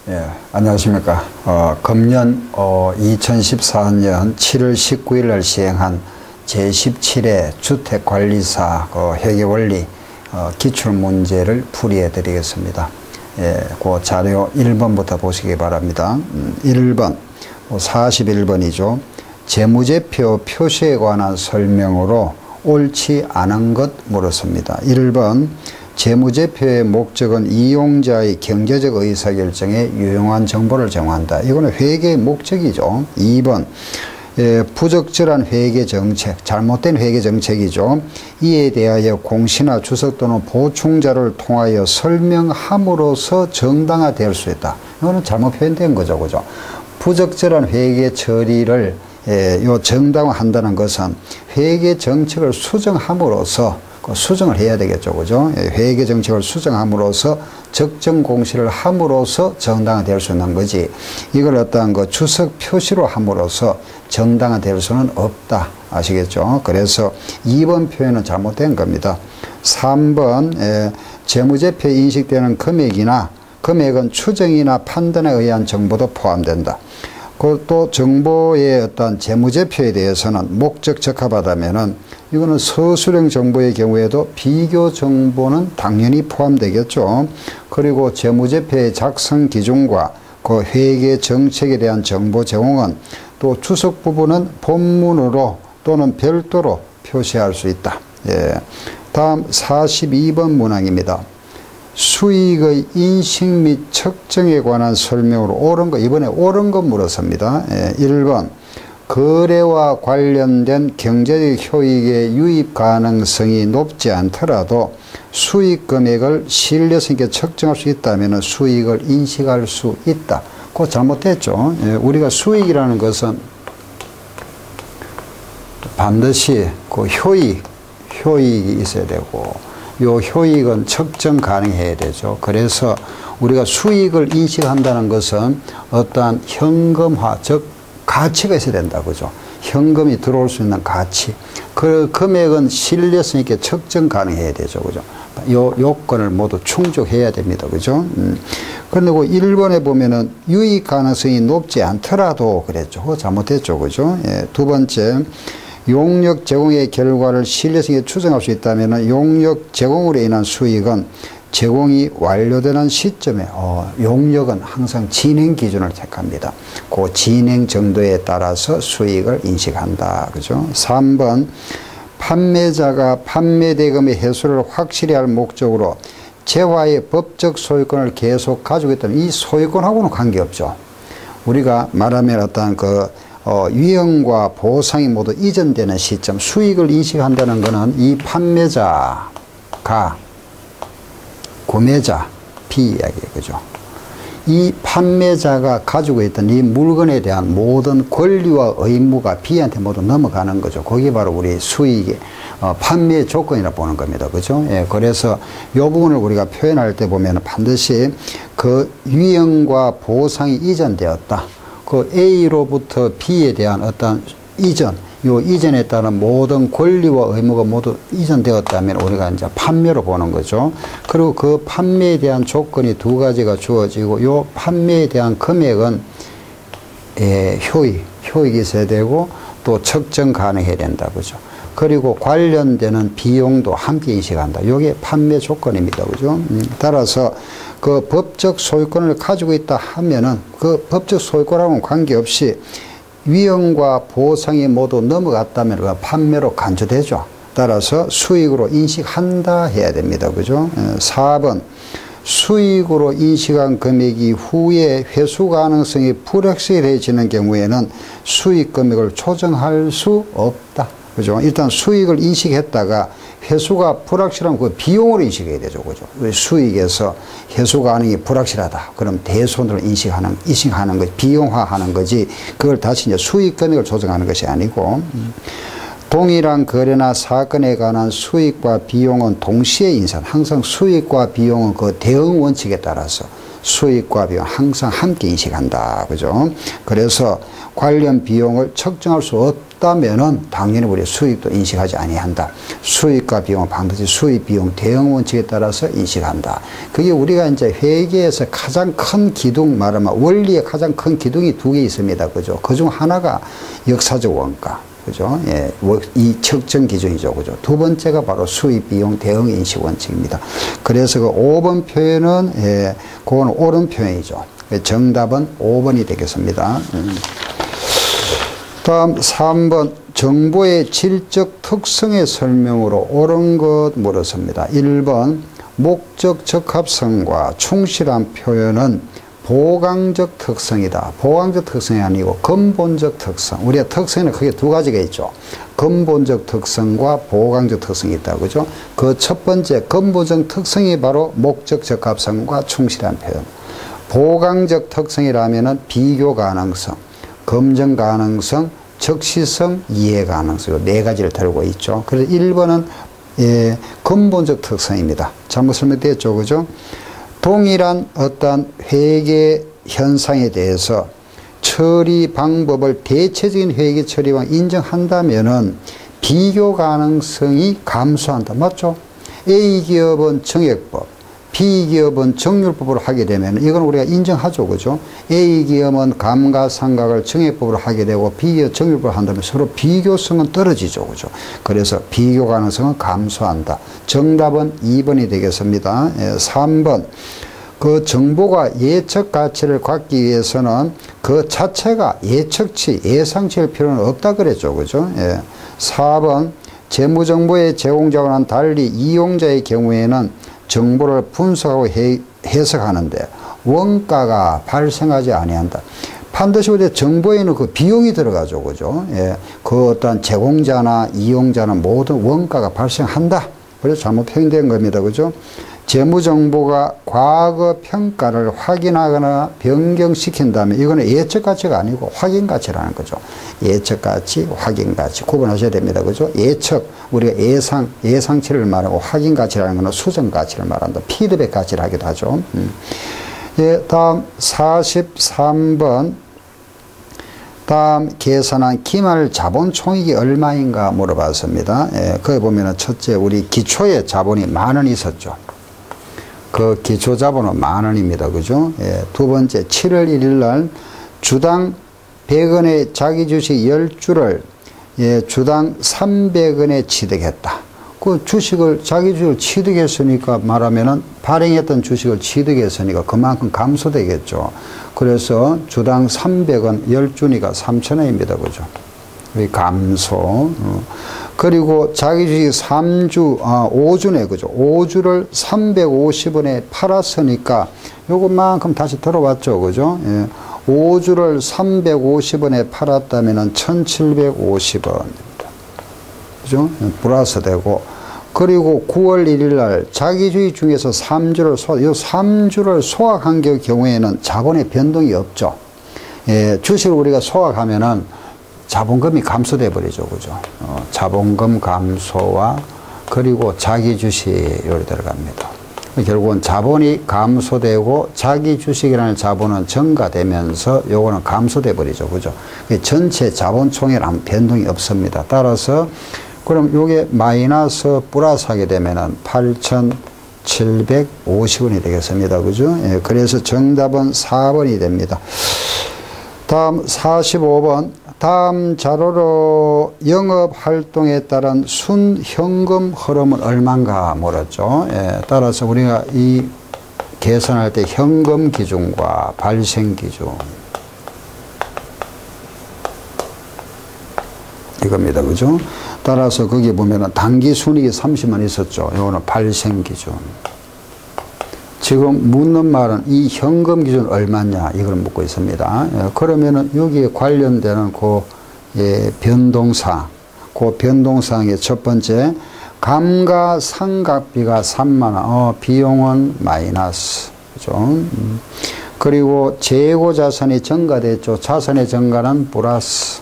예, 안녕하십니까. 금년 2014년 7월 19일 날 시행한 제17회 주택관리사 회계원리 기출문제를 풀이해 드리겠습니다. 예, 그 자료 1번부터 보시기 바랍니다. 1번, 41번이죠. 재무제표 표시에 관한 설명으로 옳지 않은 것 물었습니다. 1번, 재무제표의 목적은 이용자의 경제적 의사결정에 유용한 정보를 제공한다. 이거는 회계의 목적이죠. 2번, 부적절한 회계정책, 잘못된 회계정책이죠. 이에 대하여 공시나 주석 또는 보충자료를 통하여 설명함으로써 정당화될 수 있다. 이거는 잘못 표현된 거죠. 그죠? 부적절한 회계 처리를 정당화한다는 것은 회계정책을 수정함으로써 수정을 해야 되겠죠. 그죠? 회계 정책을 수정함으로써 적정 공시를 함으로써 정당화될 수 있는 거지. 이걸 어떠한 주석 표시로 함으로써 정당화될 수는 없다. 아시겠죠? 그래서 2번 표현은 잘못된 겁니다. 3번, 재무제표에 인식되는 금액은 추정이나 판단에 의한 정보도 포함된다. 또 정보의 어떤 재무제표에 대해서는 목적 적합하다면은 이거는 서술형 정보의 경우에도 비교 정보는 당연히 포함되겠죠. 그리고 재무제표의 작성 기준과 그 회계 정책에 대한 정보 제공은 또 주석 부분은 본문으로 또는 별도로 표시할 수 있다. 예. 다음 42번 문항입니다. 수익의 인식 및 측정에 관한 설명으로 옳은 것, 이번에 옳은 것 물었습니다. 1번, 거래와 관련된 경제적 효익의 유입 가능성이 높지 않더라도 수익 금액을 신뢰성 있게 측정할 수 있다면 수익을 인식할 수 있다. 그거 잘못됐죠. 우리가 수익이라는 것은 반드시 그 효익이 있어야 되고, 요 효익은 측정 가능해야 되죠. 그래서 우리가 수익을 인식한다는 것은 어떠한 현금화, 즉 가치가 있어야 된다. 그죠? 현금이 들어올 수 있는 가치. 그 금액은 신뢰성 있게 측정 가능해야 되죠. 그죠? 요 요건을 모두 충족해야 됩니다. 그죠? 그리고 1번에 보면은 유익 가능성이 높지 않더라도 그랬죠. 그거 잘못됐죠. 그죠? 예, 두 번째. 용역 제공의 결과를 신뢰성 있게 추정할 수 있다면 용역 제공으로 인한 수익은 제공이 완료되는 시점에 용역은 항상 진행 기준을 택합니다. 그 진행 정도에 따라서 수익을 인식한다. 그죠? 3번, 판매자가 판매대금의 회수를 확실히 할 목적으로 재화의 법적 소유권을 계속 가지고 있다면 이 소유권하고는 관계없죠. 우리가 말하면 어떤 위험과 보상이 모두 이전되는 시점, 수익을 인식한다는 것은 이 판매자가 구매자, 비이야기예요. 그죠? 이 판매자가 가지고 있던 이 물건에 대한 모든 권리와 의무가 B한테 모두 넘어가는 거죠. 그게 바로 우리 수익의 판매 조건이라 보는 겁니다. 그죠? 예, 그래서 이 부분을 우리가 표현할 때 보면 반드시 그 위험과 보상이 이전되었다. 그 A로부터 B에 대한 어떤 요 이전에 따른 모든 권리와 의무가 모두 이전되었다면 우리가 이제 판매로 보는 거죠. 그리고 그 판매에 대한 조건이 두 가지가 주어지고 요 판매에 대한 금액은 효익이 있어야 되고 또 측정 가능해야 된다. 그죠. 그리고 관련되는 비용도 함께 인식한다. 이게 판매 조건입니다. 그죠? 따라서 그 법적 소유권을 가지고 있다 하면은 그 법적 소유권하고는 관계없이 위험과 보상이 모두 넘어갔다면 그 판매로 간주되죠. 따라서 수익으로 인식한다 해야 됩니다. 그죠? 4번. 수익으로 인식한 금액이 후에 회수 가능성이 불확실해지는 경우에는 수익 금액을 조정할 수 없다. 그죠? 일단 수익을 인식했다가 회수가 불확실한 그 비용으로 인식해야 되죠. 그죠? 수익에서 회수 가능이 불확실하다. 그럼 대손으로 인식하는 거지. 비용화하는 거지. 그걸 다시 이제 수익 금액을 조정하는 것이 아니고, 동일한 거래나 사건에 관한 수익과 비용은 동시에 인산. 항상 수익과 비용은 그 대응 원칙에 따라서 수익과 비용 항상 함께 인식한다. 그죠? 그래서 관련 비용을 측정할 수 없다면은 당연히 우리 수익도 인식하지 아니한다. 수익과 비용, 반드시 수익, 비용, 대응 원칙에 따라서 인식한다. 그게 우리가 이제 회계에서 가장 큰 기둥, 말하면 원리의 가장 큰 기둥이 두 개 있습니다. 그죠? 그 중 하나가 역사적 원가. 그죠? 예, 이 측정 기준이죠. 그죠? 두 번째가 바로 수입, 비용, 대응 인식 원칙입니다. 그래서 그 5번 표현은, 예, 그건 옳은 표현이죠. 정답은 5번이 되겠습니다. 다음 3번, 정보의 질적 특성의 설명으로 옳은 것 물었습니다. 1번, 목적 적합성과 충실한 표현은 보강적 특성이다. 보강적 특성이 아니고 근본적 특성. 우리가 특성에는 크게 두 가지가 있죠. 근본적 특성과 보강적 특성이 있다. 그죠? 그 첫 번째 근본적 특성이 바로 목적 적합성과 충실한 표현. 보강적 특성이라면은 비교 가능성, 검증 가능성, 적시성, 이해 가능성. 네 가지를 다루고 있죠. 그래서 1번은 예, 근본적 특성입니다. 잘못 설명되었죠. 그죠? 동일한 어떤 회계 현상에 대해서 처리 방법을 대체적인 회계 처리와 인정한다면은 비교 가능성이 감소한다. 맞죠? A 기업은 정액법, B 기업은 정률법으로 하게 되면 이건 우리가 인정하죠. 그죠? A 기업은 감가상각을 정액법으로 하게 되고 B 기업 정률법으로 한다면 서로 비교성은 떨어지죠. 그죠? 그래서 비교 가능성은 감소한다. 정답은 2번이 되겠습니다. 3번. 그 정보가 예측 가치를 갖기 위해서는 그 자체가 예측치, 예상치일 필요는 없다 그랬죠. 그죠? 예. 4번. 재무정보의 제공자와는 달리 이용자의 경우에는 정보를 분석하고 해석하는데 원가가 발생하지 아니한다. 반드시 우리 정보에는 그 비용이 들어가죠. 그죠? 예. 그 어떤 제공자나 이용자는 모든 원가가 발생한다. 그래서 잘못 표현된 겁니다. 그죠? 재무정보가 과거 평가를 확인하거나 변경시킨다면 이거는 예측가치가 아니고 확인가치라는 거죠. 예측가치, 확인가치 구분하셔야 됩니다. 그죠? 예측, 우리가 예상치를 말하고 확인가치라는 것은 수정가치를 말한다. 피드백가치를 하기도 하죠. 예, 다음 43번. 다음 계산한 기말 자본 총액이 얼마인가 물어봤습니다. 예, 거기 보면은 첫째 우리 기초에 자본이 10,000원 있었죠. 그 기초 자본은 10,000원입니다. 그죠? 예, 두 번째 7월 1일 날 주당 100원의 자기 주식 10주를 예, 주당 300원에 취득했다. 그 주식을 자기 주식을 취득했으니까 말하면은 발행했던 주식을 취득했으니까 그만큼 감소되겠죠. 그래서 주당 300원 10주니까 3,000원입니다. 그죠? 감소. 그리고 자기 주식 5주네. 그죠? 5주를 350원에 팔았으니까 요것만큼 다시 들어왔죠. 그죠? 예. 5주를 350원에 팔았다면은 1,750원입니다. 그죠? 플러스 되고. 그리고 9월 1일 날 자기 주식 중에서 3주를 소화한 경우에는 자본의 변동이 없죠. 예, 주식을 우리가 소화하면은 자본금이 감소돼 버리죠. 그죠? 자본금 감소와 그리고 자기 주식이 들어갑니다. 결국은 자본이 감소되고 자기 주식이라는 자본은 증가되면서 요거는 감소돼 버리죠. 그죠? 전체 자본 총액 아무 변동이 없습니다. 따라서 그럼 요게 마이너스 플러스 하게 되면은 8,750원이 되겠습니다. 그죠? 예, 그래서 정답은 4번이 됩니다. 다음 45번. 다음 자료로 영업활동에 따른 순현금 흐름은 얼마인가 물었죠. 예, 따라서 우리가 이 계산할 때 현금 기준과 발생 기준 이겁니다. 그죠? 따라서 거기 보면은 단기 순이익이 30만 있었죠. 이거는 발생 기준. 지금 묻는 말은 이 현금 기준 얼마냐 이걸 묻고 있습니다. 예, 그러면은 여기에 관련되는 그 예, 변동사항, 그 변동사항의 첫 번째 감가상각비가 3만원, 비용은 마이너스, 그죠? 그리고 재고 자산이 증가됐죠. 자산의 증가는 플러스.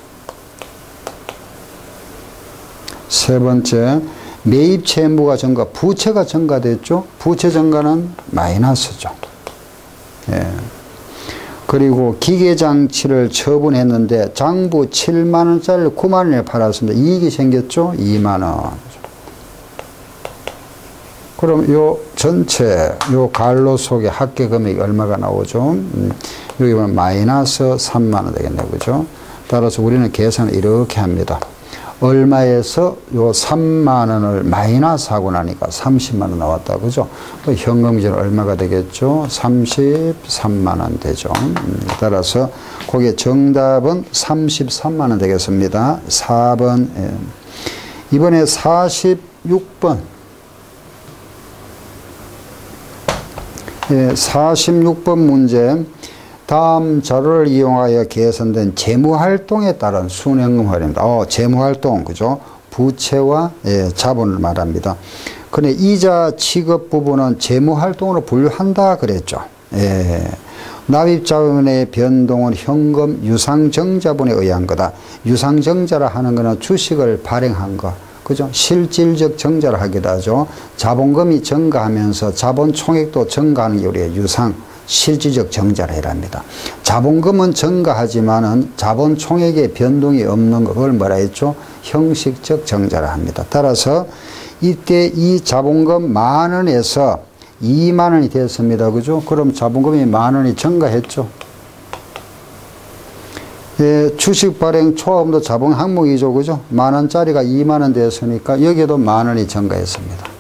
세 번째 매입 채무가 증가, 부채가 증가됐죠. 부채 증가는 마이너스죠. 예. 그리고 기계장치를 처분했는데 장부 7만원짜리를 9만원에 팔았습니다. 이익이 생겼죠? 2만원. 그럼 요 전체 요 갈로 속의 합계 금액이 얼마가 나오죠? 여기 보면 마이너스 3만원 되겠네. 그죠? 따라서 우리는 계산을 이렇게 합니다. 얼마에서 요 3만원을 마이너스 하고 나니까 30만원 나왔다. 그죠? 현금 기준 얼마가 되겠죠? 33만원 되죠. 따라서 거기에 정답은 33만원 되겠습니다. 4번. 예. 이번에 46번. 예, 46번 문제. 다음 자료를 이용하여 개선된 재무활동에 따른 순현금 활용입니다. 재무활동, 그죠? 부채와 자본을 말합니다. 근데 이자 지급 부분은 재무활동으로 분류한다 그랬죠. 납입자금의 변동은 현금 유상증자분에 의한 거다. 유상증자라 하는 거는 주식을 발행한 거. 그죠? 실질적 증자를 하기도 하죠. 자본금이 증가하면서 자본 총액도 증가하는 게 우리의 유상. 실질적 증자라 해랍니다. 자본금은 증가하지만은 자본 총액의 변동이 없는 그걸 뭐라 했죠? 형식적 증자라 합니다. 따라서 이때 이 자본금 10,000원에서 20,000원이 됐습니다. 그죠? 그럼 자본금이 10,000원이 증가했죠. 예, 주식 발행 초과금도 자본 항목이죠. 그죠? 10,000원짜리가 20,000원 됐으니까 여기에도 10,000원이 증가했습니다.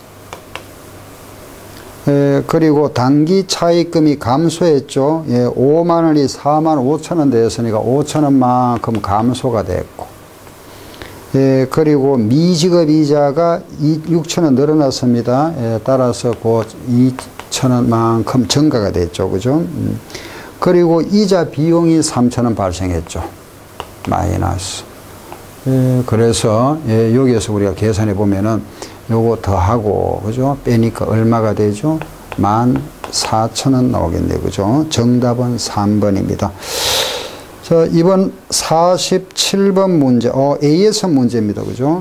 그리고 단기 차입금이 감소했죠. 5만원이 45,000원 되었으니까 5,000원만큼 감소가 됐고, 그리고 미지급 이자가 6,000원 늘어났습니다. 따라서 그 2,000원만큼 증가가 됐죠. 그죠? 그리고 이자 비용이 3,000원 발생했죠. 마이너스. 그래서 여기에서 우리가 계산해 보면은 요거 더하고, 그죠? 빼니까 얼마가 되죠? 14,000원 나오겠네요. 그죠? 정답은 3번입니다. 자, 이번 47번 문제, AS 문제입니다. 그죠?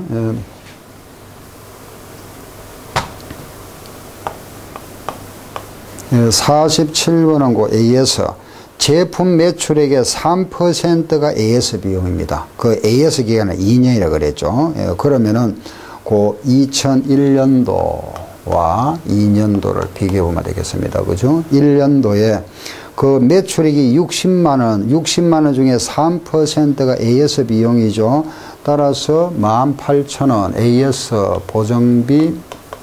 47번은 그 AS. 제품 매출액의 3%가 AS 비용입니다. 그 AS 기간은 2년이라 그랬죠. 그러면은 그 2001년도와 2년도를 비교해보면 되겠습니다. 그죠? 1년도에 그 매출액이 60만원, 60만원 중에 3%가 AS 비용이죠. 따라서 18,000원, AS 보정비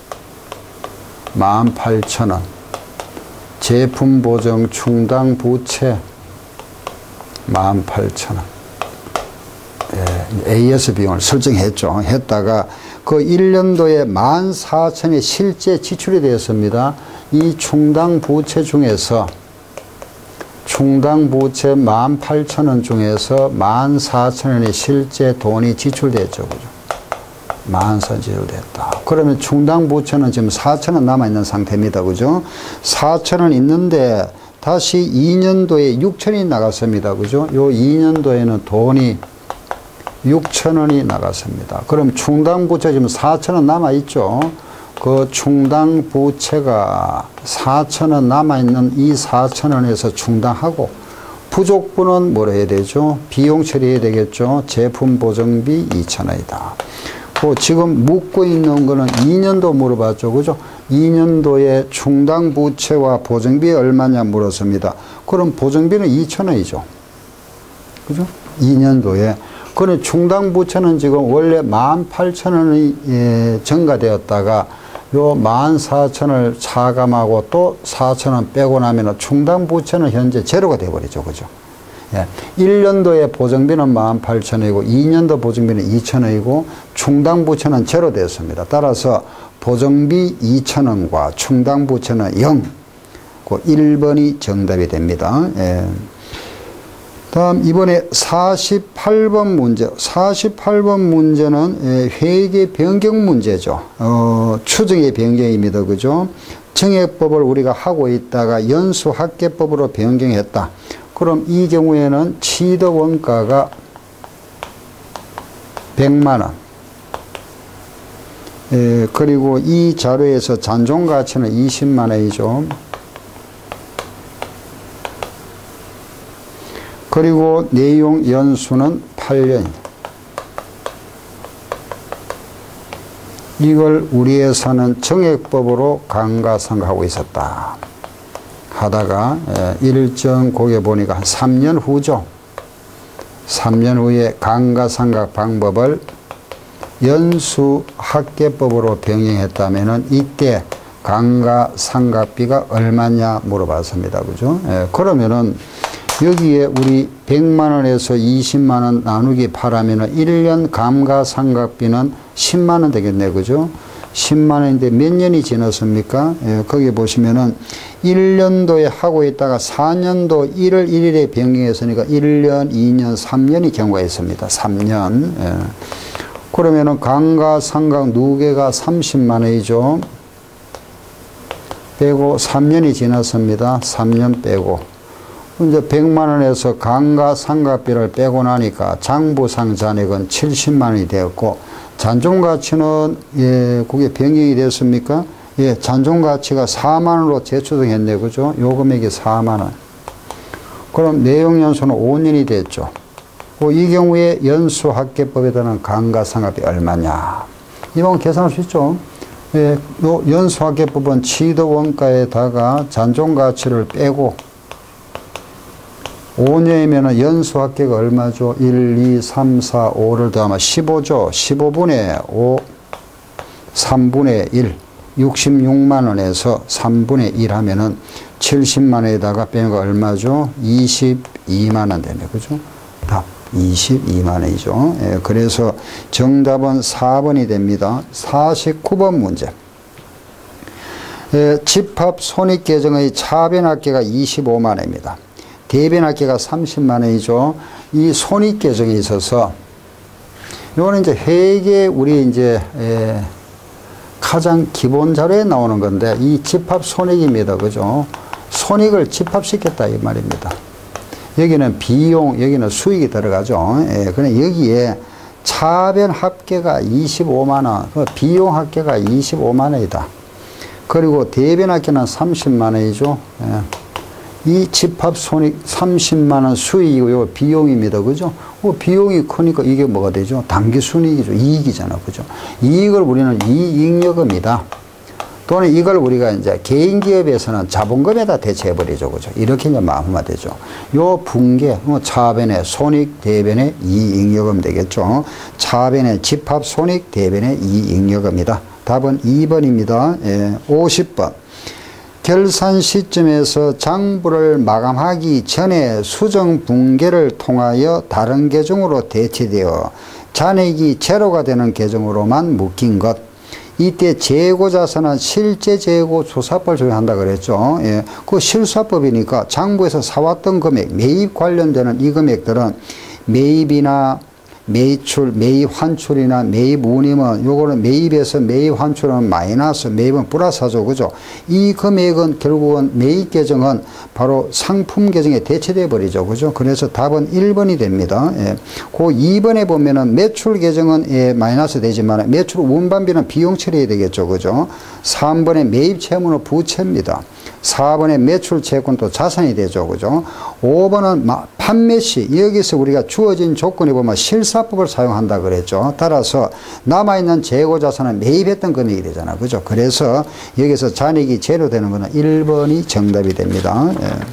18,000원, 제품 보정 충당 부채 18,000원. AS 비용을 설정했죠. 했다가 그 1년도에 14,000원이 실제 지출이 되었습니다. 이 충당 부채 중에서 충당 부채 18,000원 중에서 14,000원이 실제 돈이 지출됐죠. 그죠? 14,000원 지출됐다. 그러면 충당 부채는 지금 4,000원 남아있는 상태입니다. 그죠? 4,000원 있는데 다시 2년도에 6,000원이 나갔습니다. 그죠? 요 2년도에는 돈이 6,000원이 나갔습니다. 그럼 충당부채 지금 4,000원 남아있죠. 그 충당부채가 4,000원 남아있는 이 4,000원에서 충당하고, 부족분은 뭐라 해야 되죠? 비용 처리해야 되겠죠. 제품 보정비 2,000원이다. 지금 묻고 있는 거는 2년도 물어봤죠. 그죠? 2년도에 충당부채와 보정비 얼마냐 물었습니다. 그럼 보정비는 2,000원이죠. 그죠? 2년도에. 그럼 충당부채는 지금 원래 18,000원이 증가되었다가 요 14,000원을 차감하고 또 4,000원 빼고 나면 충당부채는 현재 제로가 되어버리죠. 그죠? 1년도에 보정비는 18,000원이고 2년도 보정비는 2,000원이고 충당부채는 제로 되었습니다. 따라서 보정비 2,000원과 충당부채는 0. 그 1번이 정답이 됩니다. 다음 이번에 48번 문제. 48번 문제는 회계 변경 문제죠. 추정의 변경입니다. 그죠? 정액법을 우리가 하고 있다가 연수합계법으로 변경했다. 그럼 이 경우에는 취득 원가가 100만 원. 그리고 이 자료에서 잔존 가치는 20만 원이죠. 그리고 내용 연수는 8년. 이걸 우리 회사는 정액법으로 감가상각하고 있었다. 하다가 일정 고개 보니까 한 3년 후죠. 3년 후에 감가상각 방법을 연수합계법으로 변경했다면은 이때 감가상각비가 얼마냐 물어봤습니다. 그죠? 그러면은 여기에 우리 100만 원에서 20만 원 나누기 8하면은 1년 감가상각비는 10만 원 되겠네. 그죠? 10만 원인데 몇 년이 지났습니까? 거기 보시면은 1년도에 하고 있다가 4년도 1월 1일에 변경했으니까 1년, 2년, 3년이 경과가 있습니다. 3년. 그러면은 감가상각 누계가 30만 원이죠. 빼고 3년이 지났습니다. 3년 빼고. 이제 100만 원에서 감가상각비를 빼고 나니까 장부상 잔액은 70만 원이 되었고, 잔존가치는, 그게 변경이 됐습니까? 잔존가치가 4만 원으로 재조정했네. 그죠? 요 금액이 4만 원. 그럼 내용연수는 5년이 됐죠. 이 경우에 연수합계법에 따른 감가상각비 얼마냐? 이건 계산할 수 있죠. 연수합계법은 취득원가에다가 잔존가치를 빼고 5년이면 연수합계가 얼마죠? 1, 2, 3, 4, 5를 더하면 15죠. 15분의 5, 3분의 1, 66만 원에서 3분의 1 하면은 70만 원에다가 빼는 거 얼마죠? 22만 원 되네. 그죠? 답 22만 원이죠. 그래서 정답은 4번이 됩니다. 49번 문제. 집합 손익계정의 차변합계가 25만 원입니다. 대변합계가 30만 원이죠. 이 손익계정에 있어서 이거는 이제 회계 우리 이제 가장 기본 자료에 나오는 건데 이 집합 손익입니다. 그죠? 손익을 집합시켰다 이 말입니다. 여기는 비용, 여기는 수익이 들어가죠. 그럼 여기에 차변 합계가 25만 원, 비용 합계가 25만 원이다. 그리고 대변 합계는 30만 원이죠. 이 집합 손익 30만 원 수익이고 요 비용입니다. 그죠? 비용이 크니까 이게 뭐가 되죠? 당기순이익이죠. 이익이잖아. 그죠? 이익을 우리는 이익잉여금이다. 또는 이걸 우리가 이제 개인기업에서는 자본금에다 대체해버리죠. 그죠? 이렇게 이제 마음화 되죠. 요 분계, 차변의 손익, 대변의 이익잉여금 되겠죠. 차변의 집합 손익, 대변의 이익잉여금이다. 답은 2번입니다. 50번. 결산 시점에서 장부를 마감하기 전에 수정 분계를 통하여 다른 계정으로 대체되어 잔액이 제로가 되는 계정으로만 묶인 것. 이때 재고자산은 실제 재고 조사법을 적용한다 그랬죠. 그 실수화법이니까 장부에서 사왔던 금액, 매입 관련되는 이 금액들은 매입이나 매출, 매입 환출이나 매입 운임은 요거는 매입에서 매입 환출은 마이너스, 매입은 플러스하죠. 그죠? 이 금액은 결국은 매입 계정은 바로 상품 계정에 대체돼 버리죠. 그죠? 그래서 답은 1번이 됩니다. 그 2번에 보면은 매출 계정은 마이너스 되지만 매출 운반비는 비용 처리해야 되겠죠. 그죠? 3번에 매입 채무는 부채입니다. 4번에 매출 채권도 자산이 되죠. 그죠? 5번은 판매 시 여기서 우리가 주어진 조건에 보면 실사법을 사용한다 그랬죠. 따라서 남아있는 재고자산은 매입했던 금액이 되잖아. 그죠? 그래서 여기서 잔액이 제로 되는 것은 1번이 정답이 됩니다.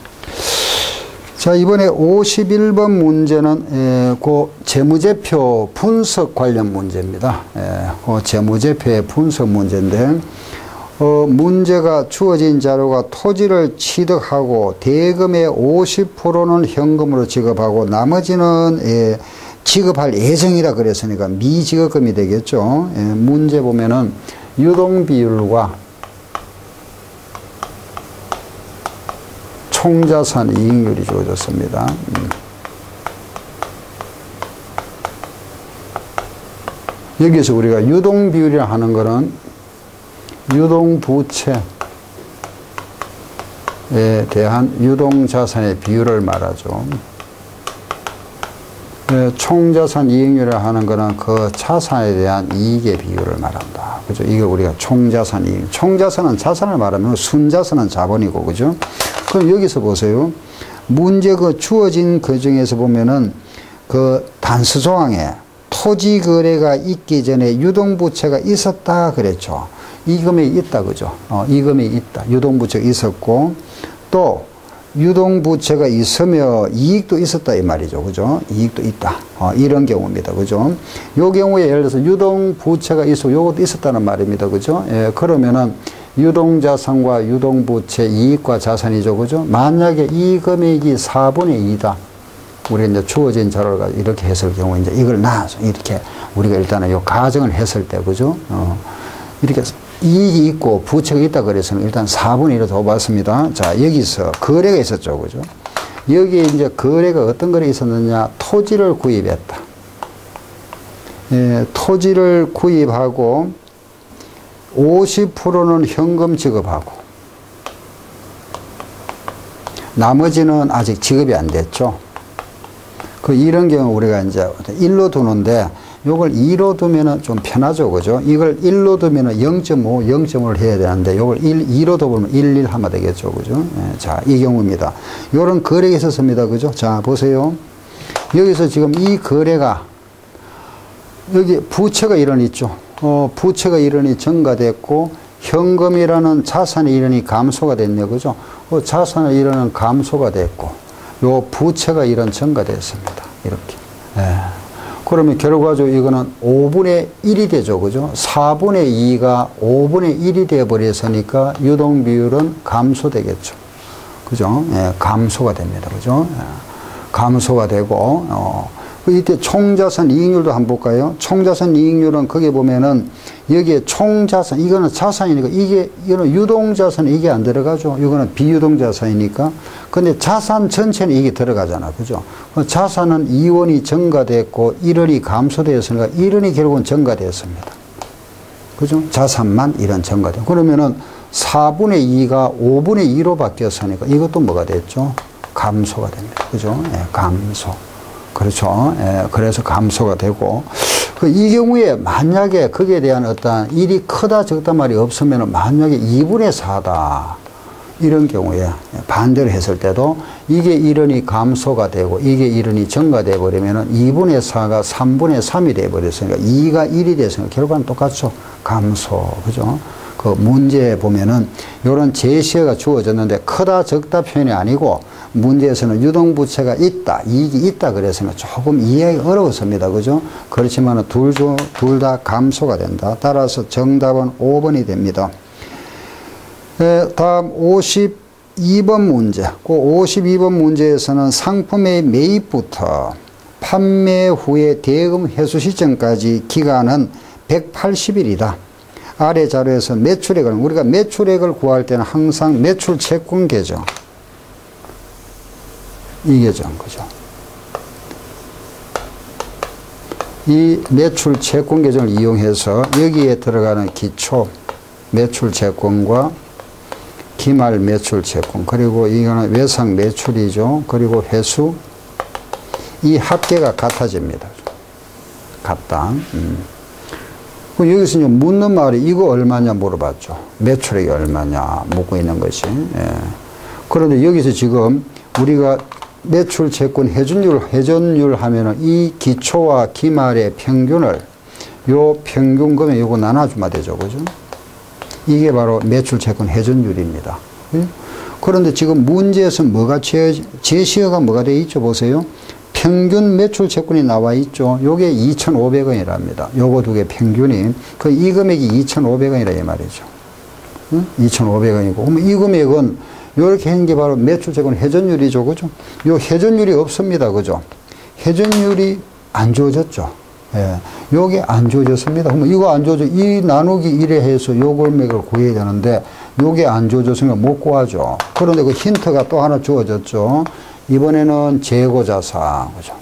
자, 이번에 51번 문제는 그 재무제표 분석 관련 문제입니다. 그 재무제표의 분석 문제인데 문제가 주어진 자료가 토지를 취득하고 대금의 50%는 현금으로 지급하고 나머지는 지급할 예정이라 그랬으니까 미지급금이 되겠죠. 문제 보면은 유동비율과 총자산 이익률이 주어졌습니다. 여기서 우리가 유동비율이라 하는 거는 유동부채에 대한 유동자산의 비율을 말하죠. 총자산 이익률이라 하는 것은 그 자산에 대한 이익의 비율을 말한다. 그죠? 이걸 우리가 총자산 이익. 총자산은 자산을 말하면 순자산은 자본이고, 그죠? 그럼 여기서 보세요. 문제 그 주어진 그 중에서 보면은 그 단수 조항에 토지 거래가 있기 전에 유동부채가 있었다 그랬죠. 이 금액이 있다 그죠. 이 금액이 있다. 유동부채가 있었고 또 유동부채가 있으며 이익도 있었다 이 말이죠. 그죠? 이익도 있다. 이런 경우입니다. 그죠? 요 경우에 예를 들어서 유동부채가 있고 요것도 있었다는 말입니다. 그죠? 예, 그러면은 유동자산과 유동부채 이익과 자산이죠. 그죠? 만약에 이 금액이 4분의 2다. 우리가 이제 주어진 자료를 가지고 이렇게 했을 경우 이제 이걸 나눠서 이렇게 우리가 일단은 요 가정을 했을 때 그죠? 이렇게 이익이 있고 부채가 있다 그래서는 일단 4분의 1을 더 봤습니다. 자, 여기서 거래가 있었죠. 그죠? 여기에 이제 거래가 어떤 거래 있었느냐? 토지를 구입했다. 예, 토지를 구입하고 50%는 현금 지급하고 나머지는 아직 지급이 안 됐죠. 그 이런 경우 우리가 이제 1로 두는데 요걸 2로 두면은 좀 편하죠. 그죠? 이걸 1로 두면은 0.5, 0.5를 해야 되는데 요걸 2로 둬보면 1, 1 하면 되겠죠. 그죠? 예, 자, 이 경우입니다. 요런 거래가 있었습니다. 그죠? 자, 보세요. 여기서 지금 이 거래가 여기 부채가 이런이 있죠. 부채가 이런이 증가됐고 현금이라는 자산의 이런이 감소가 됐네요. 그죠? 자산의 이런은 감소가 됐고 요 부채가 이런 증가됐습니다. 이렇게. 예. 그러면 결과적으로 이거는 5분의 1이 되죠. 그죠? 4분의 2가 5분의 1이 되어버렸으니까 유동 비율은 감소되겠죠. 그죠? 예, 감소가 됩니다. 그죠? 예, 감소가 되고, 이때 총자산 이익률도 한번 볼까요? 총자산 이익률은 거기 보면은 여기에 총자산, 이거는 자산이니까 이거는 유동자산 이게 안 들어가죠. 이거는 비유동자산이니까. 근데 자산 전체는 이게 들어가잖아. 그죠? 자산은 2원이 증가됐고 1원이 감소되었으니까 1원이 결국은 증가되었습니다. 그죠? 자산만 1원 증가돼. 그러면은 4분의 2가 5분의 2로 바뀌었으니까 이것도 뭐가 됐죠? 감소가 됩니다. 그죠? 예, 감소. 그렇죠. 예, 그래서 감소가 되고, 이 경우에 만약에 거기에 대한 어떤 일이 크다 적다 말이 없으면 만약에 2분의 4다. 이런 경우에 반대로 했을 때도 이게 1원이 감소가 되고 이게 1원이 증가되어 버리면 2분의 4가 3분의 3이 되어 버렸으니까 2가 1이 됐으니까 결과는 똑같죠. 감소. 그죠? 그 문제에 보면은 이런 제시어가 주어졌는데 크다 적다 표현이 아니고 문제에서는 유동부채가 있다, 이익이 있다 그랬으면 조금 이해하기 어려웠습니다. 그죠? 그렇지만 둘 다 감소가 된다. 따라서 정답은 5번이 됩니다. 다음 52번 문제. 그 52번 문제에서는 상품의 매입부터 판매 후에 대금 회수 시점까지 기간은 180일이다. 아래 자료에서 매출액을, 우리가 매출액을 구할 때는 항상 매출 채권 계정. 이 계정, 그죠? 이 매출 채권 계정을 이용해서 여기에 들어가는 기초 매출 채권과 기말 매출 채권, 그리고 이거는 외상 매출이죠. 그리고 회수, 이 합계가 같아집니다. 같다. 여기서 이제 묻는 말이 이거 얼마냐 물어봤죠. 매출액이 얼마냐 묻고 있는 것이. 예. 그런데 여기서 지금 우리가 매출 채권 회전율 하면은 이 기초와 기말의 평균을 요 평균금에 요거 나눠주면 되죠. 그죠? 이게 바로 매출 채권 회전율입니다. 예? 그런데 지금 문제에서 뭐가 제시어가 뭐가 되어 있죠? 보세요. 평균 매출 채권이 나와 있죠. 요게 2,500원이랍니다. 요거 두 개 평균이. 이 금액이 2,500원이라 이 말이죠. 응? 2,500원이고. 그럼 이 금액은 요렇게 하는 게 바로 매출 채권 회전율이죠. 그죠? 요 회전율이 없습니다. 그죠? 회전율이 안 주어졌죠. 예. 요게 안 주어졌습니다. 그러면 이거 안 주어져. 이 나누기 1에 해서 요 금액을 구해야 되는데 요게 안 주어졌으니까 못 구하죠. 그런데 그 힌트가 또 하나 주어졌죠. 이번에는 재고자산, 그죠?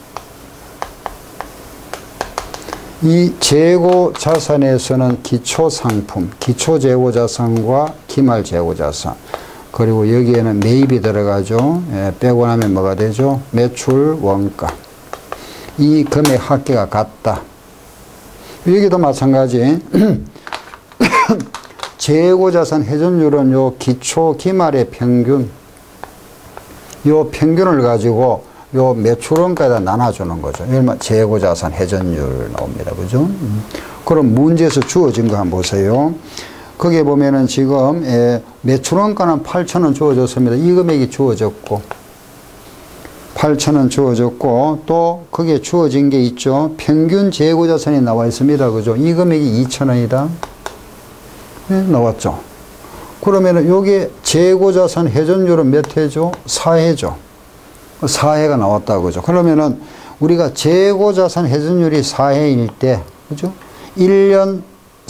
이 재고자산에서는 기초상품, 기초재고자산과 기말재고자산, 그리고 여기에는 매입이 들어가죠. 예, 빼고 나면 뭐가 되죠? 매출 원가. 이 금액 합계가 같다. 여기도 마찬가지. 재고자산 회전율은 요 기초 기말의 평균, 요 평균을 가지고 요 매출원가에다 나눠주는 거죠. 얼마 재고자산 회전율 나옵니다. 그죠? 그럼 문제에서 주어진 거 한번 보세요. 거기에 보면은 지금 매출원가는 8,000원 주어졌습니다. 이 금액이 주어졌고 8,000원 주어졌고 또 거기에 주어진 게 있죠. 평균 재고자산이 나와 있습니다. 그죠? 이 금액이 2,000원이다. 네, 나왔죠. 그러면은 요게 재고자산 회전율은 몇 회죠? 4회죠. 4회가 나왔다. 그죠? 그러면은 우리가 재고자산 회전율이 4회일 때, 그죠? 1년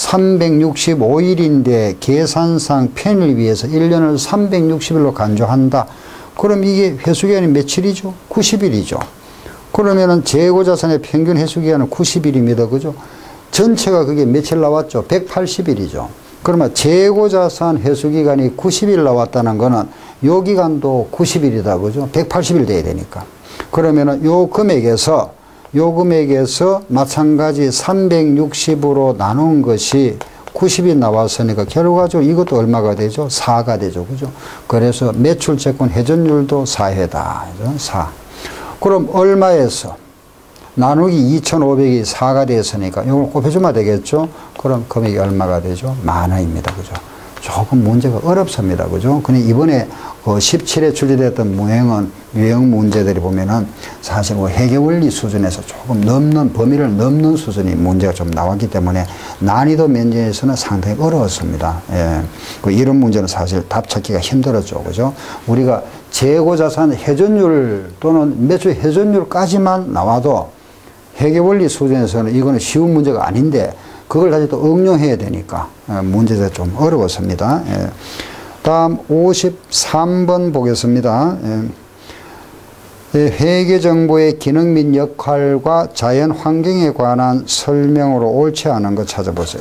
365일인데 계산상 편을 위해서 1년을 360일로 간주한다. 그럼 이게 회수기간이 며칠이죠? 90일이죠. 그러면은 재고자산의 평균 회수기간은 90일입니다. 그죠? 전체가 그게 며칠 나왔죠? 180일이죠. 그러면 재고자산 회수기간이 90일 나왔다는 거는 요 기간도 90일이다. 그죠? 180일 돼야 되니까. 그러면은 요 금액에서 마찬가지 360으로 나눈 것이 90이 나왔으니까 결과적으로 이것도 얼마가 되죠? 4가 되죠. 그죠? 그래서 매출채권 회전율도 4회다. 4. 그럼 얼마에서? 나누기 2,500이 4가 됐으니까 이걸 곱해주면 되겠죠? 그럼 금액이 얼마가 되죠? 10,000원입니다. 그죠? 조금 문제가 어렵습니다. 그죠? 근데 이번에 그 17회 출제됐던 유형 문제들이 보면은 사실 그 회계원리 수준에서 조금 범위를 넘는 수준이 문제가 좀 나왔기 때문에 난이도 면제에서는 상당히 어려웠습니다. 예. 이런 문제는 사실 답 찾기가 힘들었죠. 그죠? 우리가 재고자산 회전율 또는 매출 회전율까지만 나와도 회계원리 수준에서는 이거는 쉬운 문제가 아닌데 그걸 다시 또 응용해야 되니까 문제가 좀 어려웠습니다. 예. 다음 53번 보겠습니다. 회계정보의 기능 및 역할과 자연 환경에 관한 설명으로 옳지 않은 것 찾아보세요.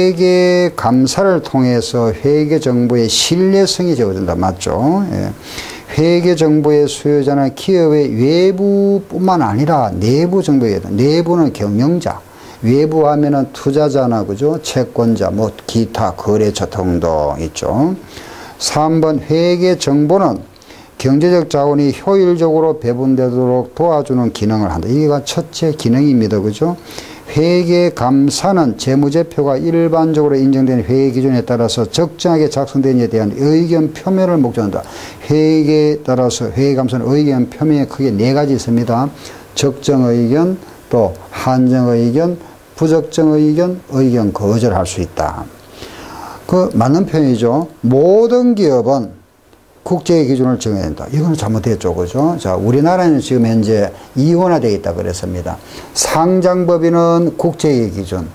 회계감사를 통해서 회계정보의 신뢰성이 적어진다. 맞죠? 예. 회계정보의 수요자는 기업의 외부뿐만 아니라 내부 정보이다. 내부는 경영자, 외부 하면은 투자자나 그죠? 채권자, 뭐 기타 거래처 등등 있죠. 3번 회계정보는 경제적 자원이 효율적으로 배분되도록 도와주는 기능을 한다. 이게 첫째 기능입니다. 그죠? 회계감사는 재무제표가 일반적으로 인정되는 회계 기준에 따라서 적정하게 작성된 데 대한 의견 표명을 목적한다. 회계에 따라서 회계감사는 의견 표명에 크게 4가지 있습니다. 적정 의견, 또 한정 의견, 부적정 의견, 의견 거절할 수 있다. 그 맞는 표현이죠. 모든 기업은 국제의 기준을 정해야 된다. 이건 잘못됐죠. 그죠? 자, 우리나라는 지금 현재 이원화되어 있다 그랬습니다. 상장법인은 국제의 기준,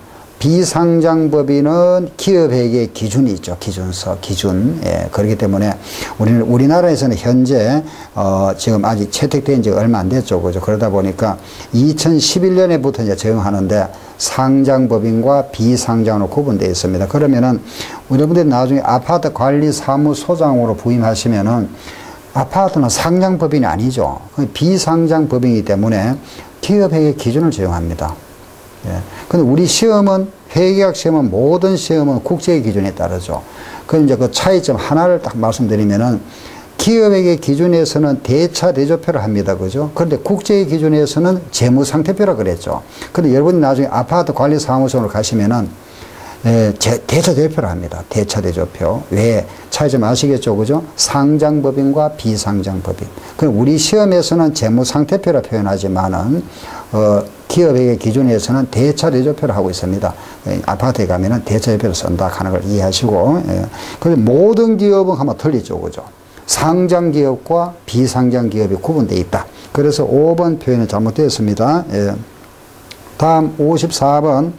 비상장법인은 기업회계 기준이 있죠. 기준서, 기준. 예, 그렇기 때문에 우리나라에서는 현재, 지금 아직 채택된 지 얼마 안 됐죠. 그죠? 그러다 보니까 2011년에부터 이제 적용하는데 상장법인과 비상장으로 구분되어 있습니다. 그러면은 여러분들이 나중에 아파트 관리사무소장으로 부임하시면은 아파트는 상장법인이 아니죠. 비상장법인이기 때문에 기업회계 기준을 적용합니다. 예. 근데 우리 시험은 회계학 시험은 모든 시험은 국제의 기준에 따르죠. 그 이제 그 차이점 하나를 딱 말씀드리면은 기업회계 기준에서는 대차 대조표를 합니다. 그죠? 그런데 국제의 기준에서는 재무상태표라 그랬죠. 근데 여러분이 나중에 아파트 관리 사무소로 가시면은 대차 대조표를 합니다. 대차 대조표. 왜? 차이점 아시겠죠? 그죠? 상장법인과 비상장법인. 그럼 우리 시험에서는 재무상태표라 표현하지만은, 기업회계 기준에서는 대차 대조표를 하고 있습니다. 아파트에 가면은 대차 대조표를 쓴다 하는 걸 이해하시고, 그런데 모든 기업은 한번 틀리죠. 그죠? 상장 기업과 비상장 기업이 구분되어 있다. 그래서 5번 표현이 잘못되었습니다. 예. 다음 54번.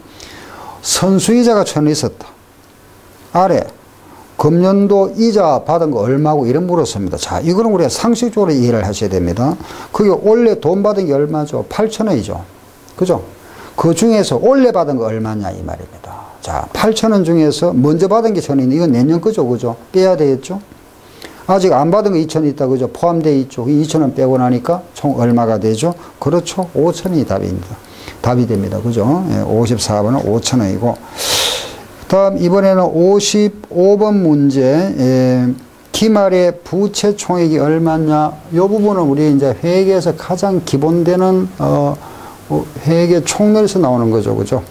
선수이자가 1,000원 있었다. 아래 금년도 이자 받은 거 얼마고 이런 물었습니다. 자, 이거는 우리가 상식적으로 이해를 하셔야 됩니다. 그게 원래 돈 받은 게 얼마죠? 8,000원이죠. 그죠? 그 중에서 원래 받은 거 얼마냐 이 말입니다. 자, 8,000원 중에서 먼저 받은 게 1,000원인데 이건 내년 거죠. 그죠? 빼야 되겠죠? 아직 안 받은 거 2,000원 있다. 그죠? 포함되어 있죠. 2,000원 빼고 나니까 총 얼마가 되죠? 그렇죠. 5,000원이 답입니다. 답이 됩니다. 그죠? 54번은 5,000원이고. 다음, 이번에는 55번 문제. 기말의 부채 총액이 얼마냐? 이 부분은 우리 이제 회계에서 가장 기본되는, 회계 총론에서 나오는 거죠. 그죠?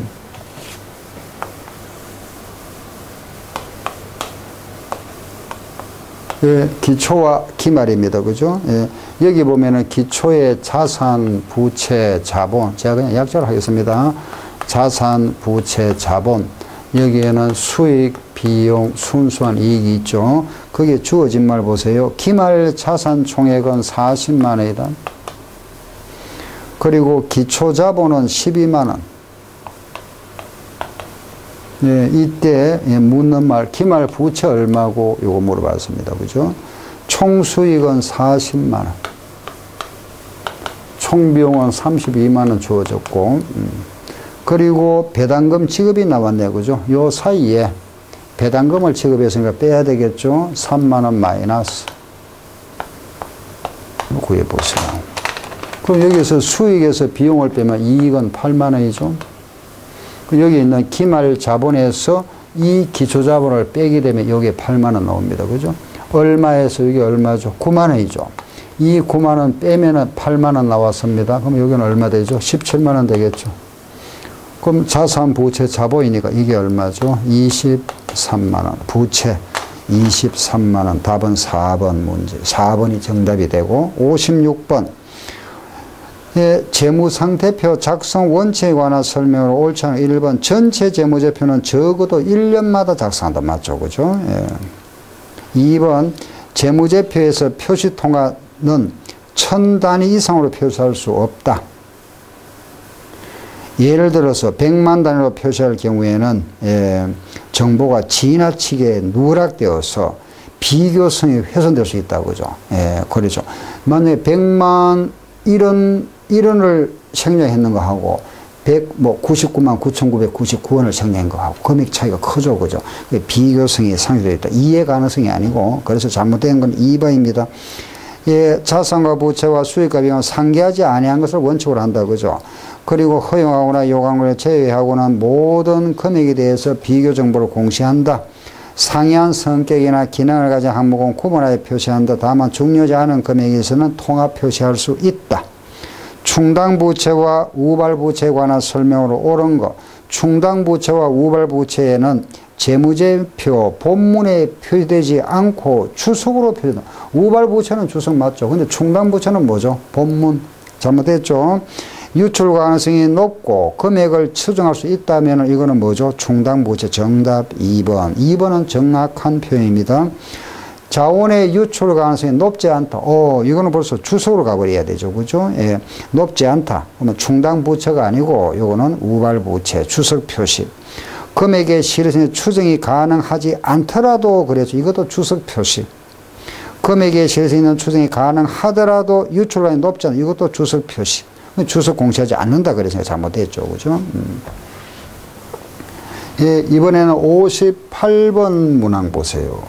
예, 기초와 기말입니다. 그죠? 예, 여기 보면은 기초의 자산, 부채, 자본. 제가 그냥 약자로 하겠습니다. 자산, 부채, 자본. 여기에는 수익, 비용, 순수한 이익이 있죠. 거기에 주어진 말 보세요. 기말 자산 총액은 40만 원이다. 그리고 기초 자본은 12만 원. 예, 이때 묻는 말, 기말 부채 얼마고 요거 물어봤습니다. 그죠? 총 수익은 40만 원. 총 비용은 32만 원 주어졌고, 그리고 배당금 지급이 나왔네요. 그죠? 요 사이에 배당금을 지급했으니까 빼야 되겠죠? 3만 원 마이너스. 구해보세요. 그럼 여기서 수익에서 비용을 빼면 이익은 8만 원이죠? 여기 있는 기말 자본에서 이 기초 자본을 빼게 되면 여기에 8만 원 나옵니다. 그죠? 얼마에서 여기 얼마죠? 9만 원이죠. 이 9만 원 빼면은 8만 원 나왔습니다. 그럼 여기는 얼마 되죠? 17만 원 되겠죠. 그럼 자산, 부채, 자본이니까 이게 얼마죠? 23만 원. 부채 23만 원. 답은 4번 문제. 4번이 정답이 되고 56번. 예, 재무상태표 작성 원칙에 관한 설명으로 옳지 않은 1번 전체 재무제표는 적어도 1년마다 작성한다. 맞죠? 그죠? 예. 2번 재무제표에서 표시통화는 1000단위 이상으로 표시할 수 없다. 예를 들어서 100만 단위로 표시할 경우에는 정보가 지나치게 누락되어서 비교성이 훼손될 수 있다고 그죠? 예, 그렇죠. 만약에 100만 1원을 생략했는 거 하고 99만 9,999원을 생략한 거 하고 금액 차이가 크죠. 그죠? 비교성이 상실되어 있다. 이해 가능성이 아니고 그래서 잘못된 건 2번입니다. 예, 자산과 부채와 수익과 비용은 상기하지 아니한 것을 원칙으로 한다. 그죠? 그리고 허용하거나 요구를 제외하고는 모든 금액에 대해서 비교 정보를 공시한다. 상이한 성격이나 기능을 가진 항목은 구분하여 표시한다. 다만 중요하지 않은 금액에서는 통합 표시할 수 있다. 충당부채와 우발부채에 관한 설명으로 옳은 것. 충당부채와 우발부채에는 재무제표 본문에 표시되지 않고 주석으로 표시된다. 우발부채는 주석 맞죠. 근데 충당부채는 뭐죠? 본문. 잘못됐죠. 유출 가능성이 높고 금액을 추정할 수 있다면 이거는 뭐죠? 충당부채. 정답 2번. 2번은 정확한 표현입니다. 자원의 유출 가능성이 높지 않다. 이거는 벌써 주석으로 가버려야 되죠. 그죠? 예. 높지 않다. 그러면 충당부채가 아니고 이거는 우발부채. 주석 표시. 금액의 실효성이 추정이 가능하지 않더라도 그래서 이것도 주석 표시. 금액의 실효성이 추정이 가능하더라도 유출량이 높지 않다. 이것도 주석 표시. 주석 공시하지 않는다 그래서 잘못됐죠. 그죠? 예, 이번에는 58번 문항 보세요.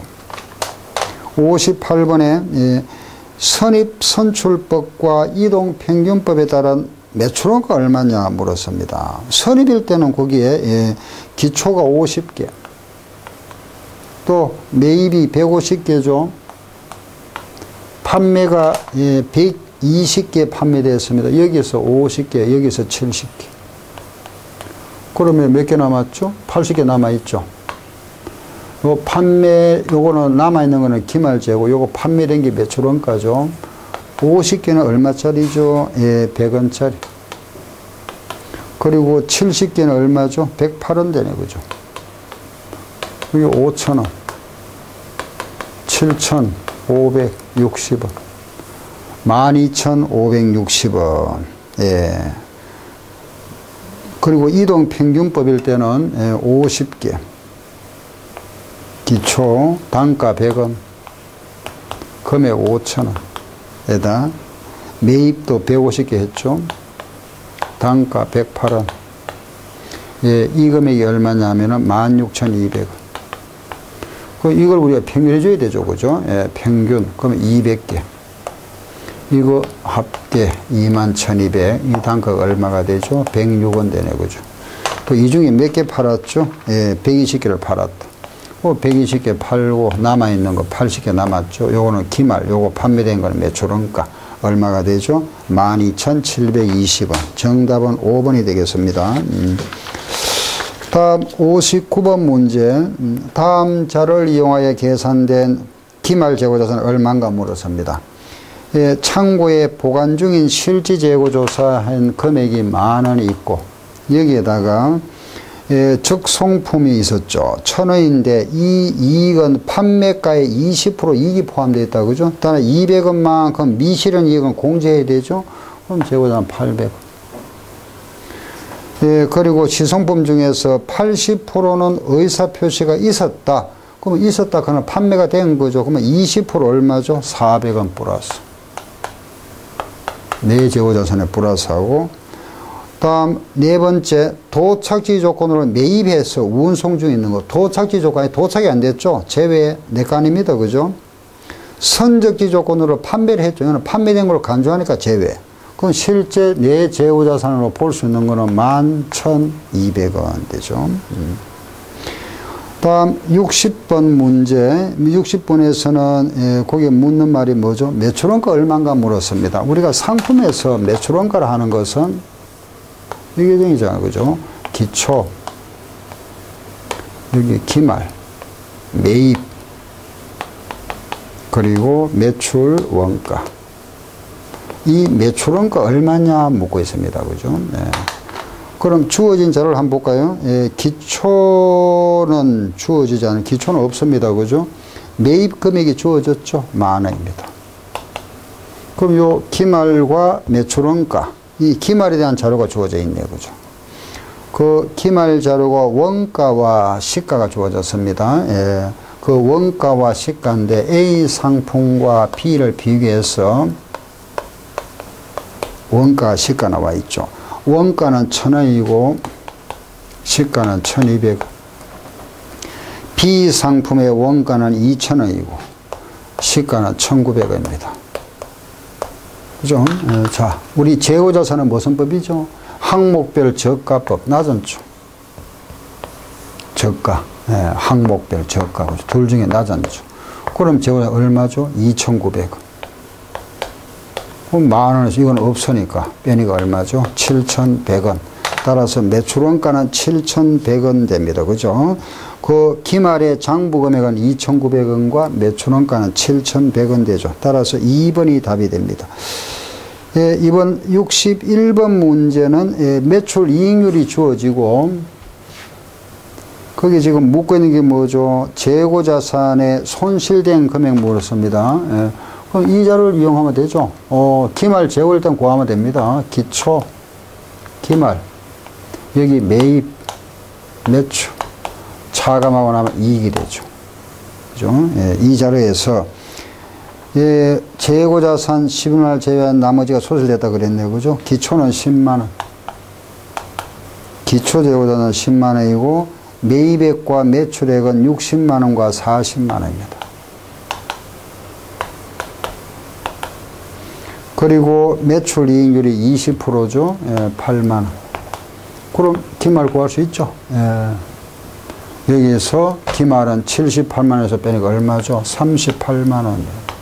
58번에 예, 선입선출법과 이동평균법에 따른 매출원가 얼마냐 물었습니다. 선입일 때는 거기에 예, 기초가 50개 또 매입이 150개죠. 판매가 예, 120개 판매되었습니다. 여기서 50개, 여기서 70개. 그러면 몇 개 남았죠? 80개 남아있죠. 요 판매, 요거는 남아있는 거는 기말재고, 요거 판매된 게 매출원가죠. 50개는 얼마짜리죠? 예, 100원짜리. 그리고 70개는 얼마죠? 108원 되네, 그죠? 여기 5,000원. 7,560원. 12,560원. 예. 그리고 이동평균법일 때는 50개. 기초, 단가 100원. 금액 5,000원에다 매입도 150개 했죠. 단가 108원. 예, 이 금액이 얼마냐면은 16,200원. 이걸 우리가 평균해 줘야 되죠. 그죠? 예, 평균. 그러면 200개. 이거 합계 21,200. 이 단가가 얼마가 되죠? 106원 되네. 그죠? 그 이 중에 몇 개 팔았죠? 예, 120개를 팔았다. 120개 팔고 남아있는 거 80개 남았죠. 요거는 기말, 요거 판매된 거는 매출원가 얼마가 되죠? 12,720원. 정답은 5번이 되겠습니다. 다음 59번 문제. 다음 자를 이용하여 계산된 기말 재고자산은 얼마인가 물었습니다. 예, 창고에 보관 중인 실지 재고조사한 금액이 10,000원이 있고 여기에다가 예, 적송품이 있었죠. 1,000원인데 이 이익은 판매가의 20% 이익이 포함되어 있다. 그죠? 다만 200원만큼 미실현 이익은 공제해야 되죠. 그럼 재고자산 800원. 예, 그리고 시성품 중에서 80%는 의사표시가 있었다. 그러면 있었다. 그러면 판매가 된 거죠. 그러면 20% 얼마죠? 400원 플러스. 내 재고자산에 플러스하고 다음 네 번째 도착지 조건으로 매입해서 운송 중에 있는 거. 도착지 조건이 도착이 안 됐죠. 제외 내 거 아닙니다. 그죠? 선적지 조건으로 판매를 했죠. 이거는 판매된 걸 간주하니까 제외. 그럼 실제 내 재고자산으로 볼 수 있는 거는 11,200원 되죠. 다음 60번 문제. 60번에서는 예, 거기에 묻는 말이 뭐죠? 매출원가 얼마인가 물었습니다. 우리가 상품에서 매출원가를 하는 것은 이게 되잖아요. 그죠? 기초, 여기 기말, 매입, 그리고 매출 원가. 이 매출 원가 얼마냐 묻고 있습니다. 그죠? 네. 그럼 주어진 자료를 한번 볼까요? 예, 기초는 주어지지 않은, 기초는 없습니다. 그죠? 매입 금액이 주어졌죠? 10,000원입니다. 그럼 요 기말과 매출 원가, 이 기말에 대한 자료가 주어져 있네요. 그죠? 그 기말 자료가 원가와 시가가 주어졌습니다. 예, 그 원가와 시가인데 A 상품과 B를 비교해서 원가, 시가 나와 있죠. 원가는 1,000원이고 시가는 1,200원. B 상품의 원가는 2,000원이고 시가는 1,900원입니다. 그죠? 자, 우리 재고자산은 무슨 법이죠? 항목별 저가법, 낮은죠. 저가, 예, 항목별 저가, 둘 중에 낮은죠. 그럼 재고자산 얼마죠? 2,900원. 그럼 10,000원에서 이건 없으니까 빼니가 얼마죠? 7,100원. 따라서 매출원가는 7,100원 됩니다. 그죠? 그 기말의 장부금액은 2,900원과 매출원가는 7,100원 되죠. 따라서 2번이 답이 됩니다. 예, 이번 61번 문제는 예, 매출 이익률이 주어지고 거기 지금 묻고 있는 게 뭐죠? 재고자산에 손실된 금액 물었습니다. 예, 그럼 이 자료를 이용하면 되죠. 기말 재고 일단 구하면 됩니다. 기초, 기말, 여기 매입, 매출, 차감하고 나면 이익이 되죠. 그죠? 예, 이 자료에서 예, 재고자산 10원을 제외한 나머지가 소실됐다 그랬네요. 그죠? 기초는 10만원. 기초 재고자산은 10만원이고, 매입액과 매출액은 60만원과 40만원입니다. 그리고 매출 이익률이 20%죠. 예, 8만원. 그럼 기말 구할 수 있죠. 예. 여기서 기말은 78만원에서 빼니까 얼마죠? 38만원입니다.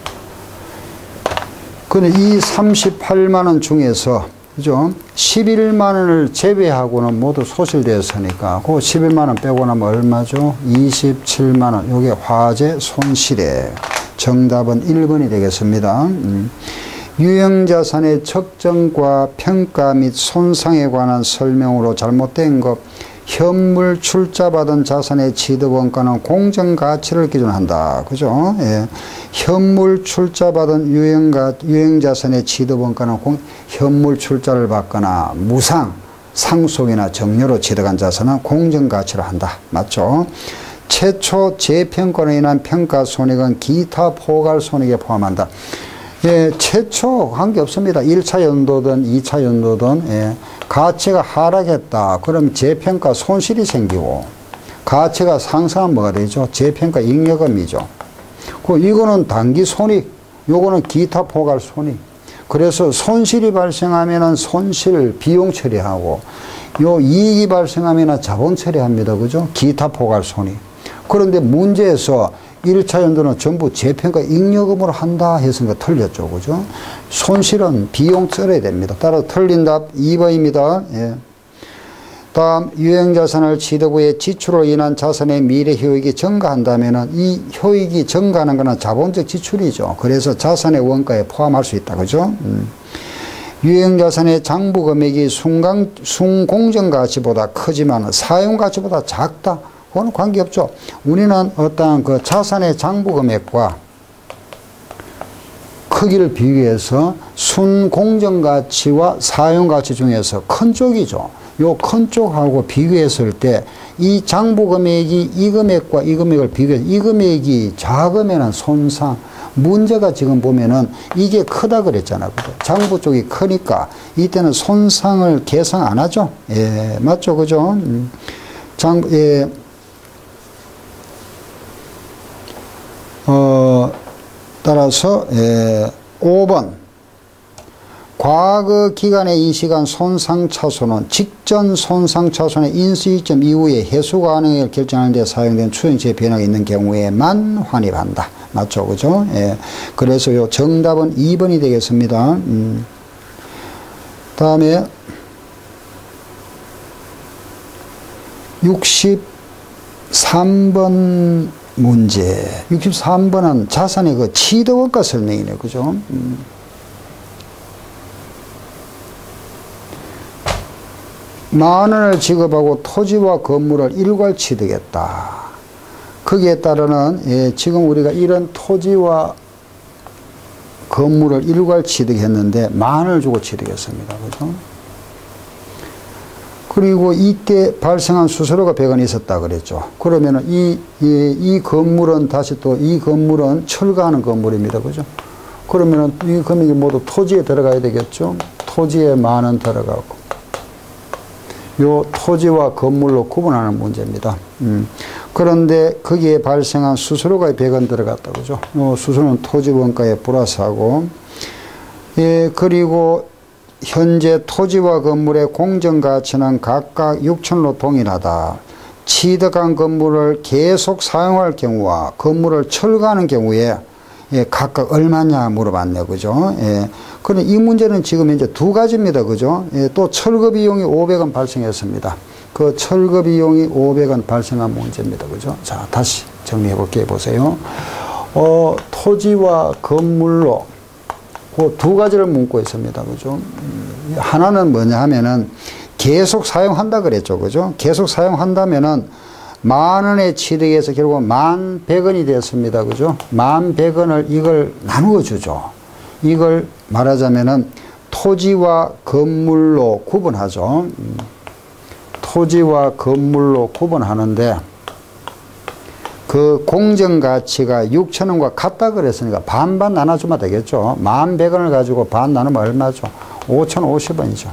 근데 이 38만원 중에서, 그죠? 11만원을 제외하고는 모두 소실되었으니까, 그 11만원 빼고 나면 얼마죠? 27만원. 요게 화재 손실액. 정답은 1번이 되겠습니다. 유형자산의 측정과 평가 및 손상에 관한 설명으로 잘못된 것. 현물 출자받은 자산의 취득원가는 공정가치를 기준한다. 그죠? 예. 현물 출자받은 유형자산의 취득원가는 현물 출자를 받거나 무상, 상속이나 정려로 취득한 자산은 공정가치를 한다. 맞죠? 최초 재평가로 인한 평가손익은 기타 포괄손익에 포함한다. 예, 최초 관계없습니다. 1차 연도든 2차 연도든 예, 가치가 하락했다. 그럼 재평가 손실이 생기고 가치가 상승하면 뭐가 되죠? 재평가 잉여금이죠. 이거는 단기 손익, 요거는 기타 포괄 손익. 그래서 손실이 발생하면은 손실 비용 처리하고 요 이익이 발생하면은 자본 처리합니다. 그죠? 기타 포괄 손익. 그런데 문제에서 1차 연도는 전부 재평가 잉여금으로 한다 했으니까 틀렸죠. 그죠? 손실은 비용 써야 됩니다. 따라서 틀린 답 2번입니다. 예. 다음, 유형자산을 취득 후에 지출로 인한 자산의 미래 효익이 증가한다면은 이 효익이 증가하는 것은 자본적 지출이죠. 그래서 자산의 원가에 포함할 수 있다. 그죠? 유형자산의 장부 금액이 순공정가치보다 크지만 사용가치보다 작다. 그건 관계없죠. 우리는 어떠한 그 자산의 장부 금액과 크기를 비교해서 순공정가치와 사용가치 중에서 큰 쪽이죠. 요 큰 쪽하고 비교했을 때 이 장부 금액이 이 금액과 이 금액을 비교해서 이 금액이 작으면은 손상. 문제가 지금 보면은 이게 크다 그랬잖아요. 장부 쪽이 크니까 이때는 손상을 계산 안 하죠. 예, 맞죠. 그죠? 예. 따라서 5번 과거 기간에 인식한 손상차손은 직전 손상차손의 인수이점 이후에 해수 가능을 결정하는 데 사용된 추정치의 변화가 있는 경우에만 환입한다. 맞죠? 그죠? 예. 그래서 요 정답은 2번이 되겠습니다. 다음에 63번 문제. 63번은 자산의 그 취득원가 설명이네. 그죠? 만 원을 지급하고 토지와 건물을 일괄 취득했다. 거기에 따르는 지금 우리가 이런 토지와 건물을 일괄 취득했는데 만 원을 주고 취득했습니다. 그죠? 그리고 이때 발생한 수수료가 100원 있었다 그랬죠. 그러면은 이 건물은 다시 또 이 건물은 철거하는 건물입니다. 그죠? 그러면은 이 금액이 모두 토지에 들어가야 되겠죠. 토지에 만 원 들어가고. 요 토지와 건물로 구분하는 문제입니다. 그런데 거기에 발생한 수수료가 100원 들어갔다. 그죠? 요 수수료는 토지 원가에 플러스하고, 예, 그리고 현재 토지와 건물의 공정가치는 각각 6천으로 동일하다. 취득한 건물을 계속 사용할 경우와 건물을 철거하는 경우에 각각 얼마냐 물어봤네요. 그죠? 예. 그런데 이 문제는 지금 이제 두 가지입니다. 그죠? 예, 또 철거 비용이 500원 발생했습니다. 그 철거 비용이 500원 발생한 문제입니다. 그죠? 자, 다시 정리해 볼게요. 보세요. 토지와 건물로 그 두 가지를 묻고 있습니다. 그죠? 하나는 뭐냐 하면은 계속 사용한다 그랬죠. 그죠? 계속 사용한다면은 만 원에 취득해서 결국 11,100원이 되었습니다. 그죠? 11,100원을 이걸 나누어 주죠. 이걸 말하자면은 토지와 건물로 구분하죠. 토지와 건물로 구분하는데 그 공정가치가 6,000원과 같다 그랬으니까 반반 나눠주면 되겠죠. 11,100원을 가지고 반 나누면 얼마죠? 5,050원이죠.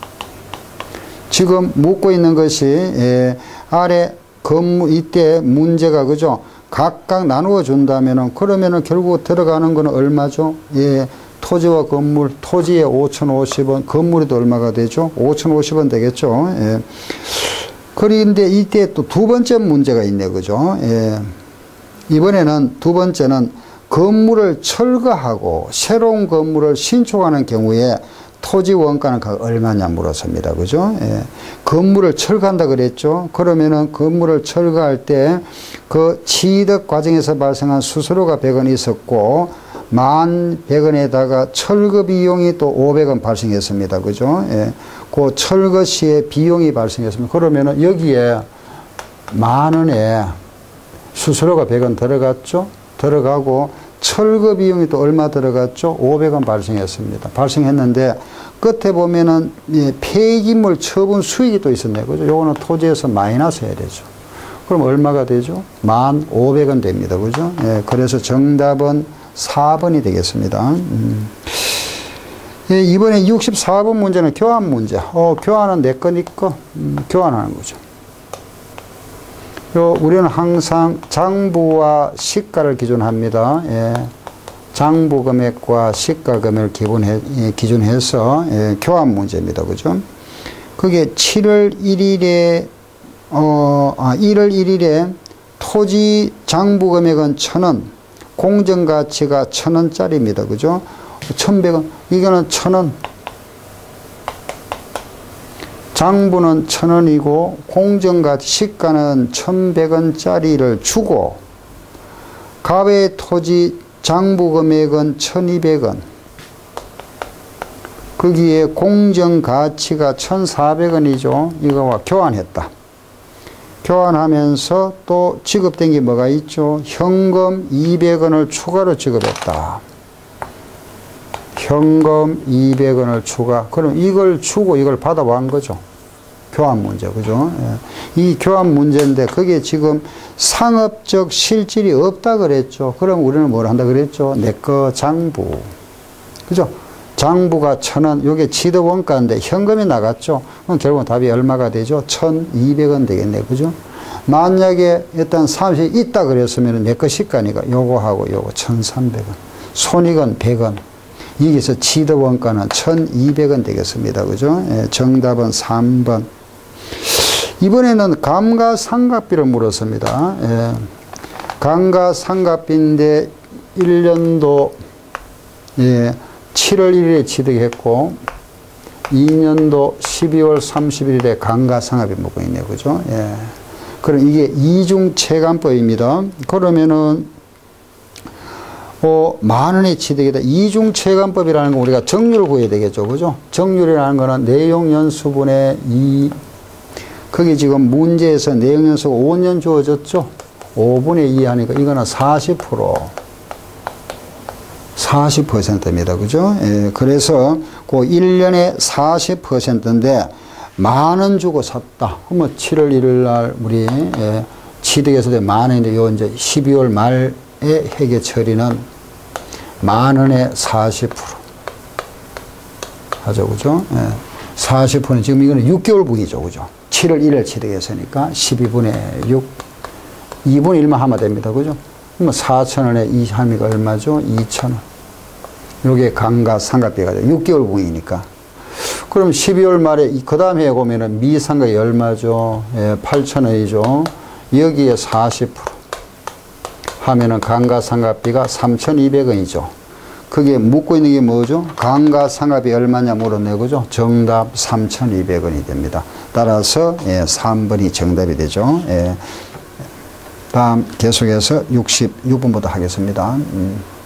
지금 묻고 있는 것이 아래 건물 이때 문제가 그죠? 각각 나누어 준다면은 그러면은 결국 들어가는 거는 얼마죠? 예. 토지와 건물, 토지에 5,050원, 건물에도 얼마가 되죠? 5,050원 되겠죠? 예. 그런데 이때 또 두 번째 문제가 있네. 그죠? 예. 이번에는 두 번째는 건물을 철거하고 새로운 건물을 신축하는 경우에 토지 원가는 얼마냐 물었습니다. 그죠? 예. 건물을 철거한다 그랬죠? 그러면은 건물을 철거할 때 그 취득 과정에서 발생한 수수료가 100원 있었고 11,100원에다가 철거 비용이 또 500원 발생했습니다. 그죠? 예. 그 철거 시에 비용이 발생했습니다. 그러면은 여기에 만 원에 수수료가 100원 들어갔죠? 들어가고 철거 비용이 또 얼마 들어갔죠? 500원 발생했습니다. 발생했는데 끝에 보면은 폐기물 처분 수익이 또 있었네요. 그죠? 요거는 토지에서 마이너스 해야 되죠. 그럼 얼마가 되죠? 1,500원 됩니다. 그죠? 예, 그래서 정답은 4번이 되겠습니다. 예, 이번에 64번 문제는 교환 문제. 교환은 내 거, 니 거. 교환하는 거죠. 우리는 항상 장부와 시가를 기준합니다. 예, 장부 금액과 시가 금액을 기준해서 교환 문제입니다. 그죠? 그게 1월 1일에 토지 장부 금액은 1,000원, 공정가치가 1,000원짜리입니다. 그죠? 1,100원, 이거는 1,000원. 장부는 1,000원이고 공정가치 시가는 1,100원짜리를 주고 가외 토지 장부 금액은 1,200원. 거기에 공정가치가 1,400원이죠. 이거와 교환했다. 교환하면서 또 지급된 게 뭐가 있죠? 현금 200원을 추가로 지급했다. 현금 200원을 추가. 그럼 이걸 주고 이걸 받아본 거죠. 교환 문제. 그죠? 예. 이 교환 문제인데 그게 지금 상업적 실질이 없다 그랬죠. 그럼 우리는 뭘 한다 그랬죠? 내 거 장부. 그죠? 장부가 1,000원, 요게 취득원가인데 현금이 나갔죠. 그럼 결국은 답이 얼마가 되죠? 1,200원 되겠네. 그죠? 만약에 일단 30이 있다 그랬으면 내 거 시가니까 요거하고 요거 1,300원. 손익은 100원. 여기서 취득원가는 1,200원 되겠습니다. 그죠? 예, 정답은 3번. 이번에는 감가상각비를 물었습니다. 예. 감가상각비인데 1년도 예, 7월 1일에 취득했고 2년도 12월 31일에 감가상각비 묻고 있네요. 그죠? 예. 그럼 이게 이중체감법입니다. 그러면은 만원의 취득이다. 이중체감법이라는 건 우리가 정률을 구해야 되겠죠. 그죠? 정률이라는 거는 내용연수분의 2. 거기 지금 문제에서 내용연수가 5년 주어졌죠? 5분의 2 하니까 이거는 40%입니다. 그죠? 예, 그래서 그 1년에 40%인데 만원 주고 샀다. 그러면 7월 1일 날 우리 예, 취득해서 만원인데 요 이제 12월 말에 회계 처리는 만원에 40% 하죠. 그죠? 예, 40%는 지금 이거는 6개월 분이죠. 그죠? 7월 1일 취득했으니까 12분의 6. 2분의 1만 하면 됩니다. 그죠? 그러면 4,000원에 이 함의가 얼마죠? 2,000원. 요게 감가상각비가 돼요. 6개월 분이니까. 그럼 12월 말에 그 다음 해에 보면은 미상각이 얼마죠? 예, 8,000원이죠. 여기에 40% 하면은 감가상각비가 3,200원이죠. 그게 묻고 있는 게 뭐죠? 감가상각비 얼마냐 물었네요. 그죠? 정답 3,200원이 됩니다. 따라서 예, 3번이 정답이 되죠. 예. 다음 계속해서 66번부터 하겠습니다.